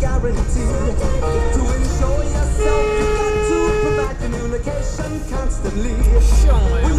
guarantee. To ensure yourself, you got to provide communication constantly.